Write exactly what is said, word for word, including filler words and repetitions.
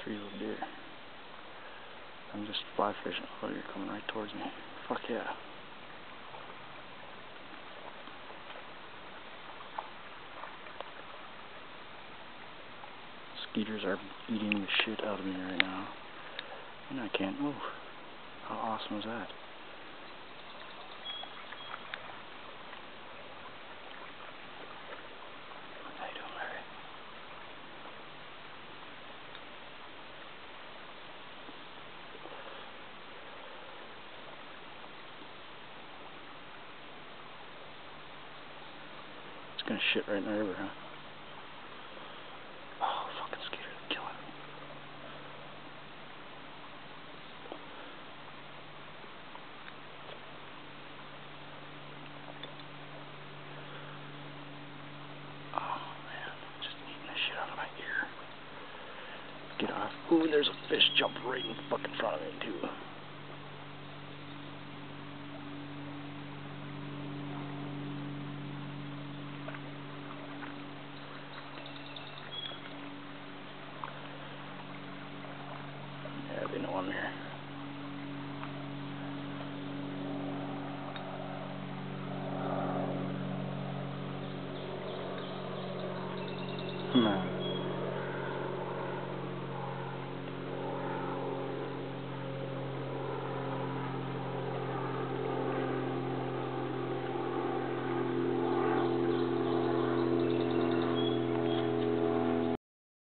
three-year-old deer. I'm just fly fishing. Oh, you're coming right towards me. Fuck yeah. Skeeters are eating the shit out of me right now. And I can't move. How awesome is that? How you doing, Larry? It's gonna shit right in the river, huh? Oh, fucking skater, kill it. Oh man, just eating the shit out of my ear. Get off. Ooh, there's a fish jumped right in fucking front of me too. Yeah, they know I'm here. Hmm.